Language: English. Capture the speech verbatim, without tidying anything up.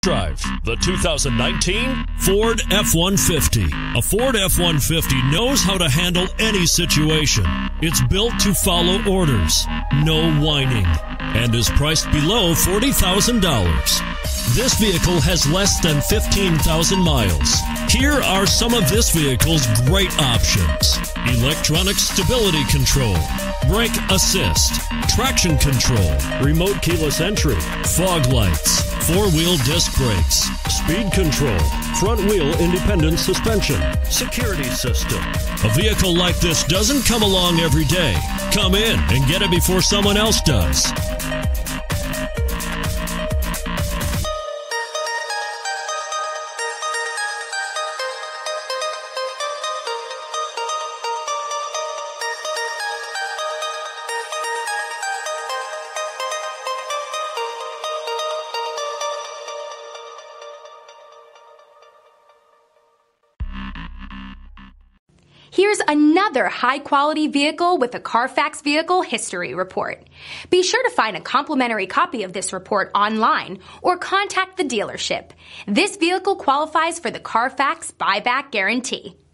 drive the two thousand nineteen Ford F one fifty. A Ford F one fifty knows how to handle any situation. It's built to follow orders, no whining, and is priced below forty thousand dollars. This vehicle has less than fifteen thousand miles. Here are some of this vehicle's great options: electronic stability control, brake assist, traction control, remote keyless entry, fog lights, four-wheel disc brakes, speed control, front-wheel independent suspension, security system. A vehicle like this doesn't come along every day. Come in and get it before someone else does. Here's another high-quality vehicle with a Carfax Vehicle History Report. Be sure to find a complimentary copy of this report online or contact the dealership. This vehicle qualifies for the Carfax Buyback Guarantee.